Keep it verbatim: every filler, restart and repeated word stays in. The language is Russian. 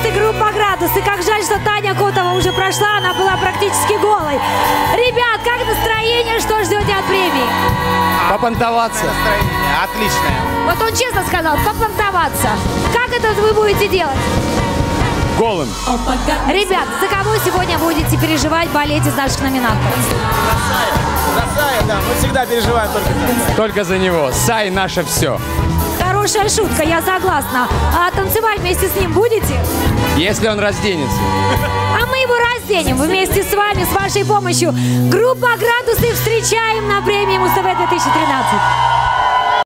финалисты группа «Градус». И как жаль, что Таня Котова уже прошла, она была практически голой. Ребят, как настроение, что ждете от премии? Попонтоваться. Настроение отличное. Вот он честно сказал, попонтоваться. Как это вы будете делать? Голым. Ребят, за кого сегодня будете переживать, болеть из наших номинантов? За Сая, да, мы всегда переживаем только за Сая. Только за него. Сай наше все. Хорошая шутка, я согласна. А танцевать вместе с ним будете? Если он разденется. А мы его разденем вместе с вами, с вашей помощью. Группа «Градусы» встречаем на премии Муз-ТВ две тысячи тринадцать.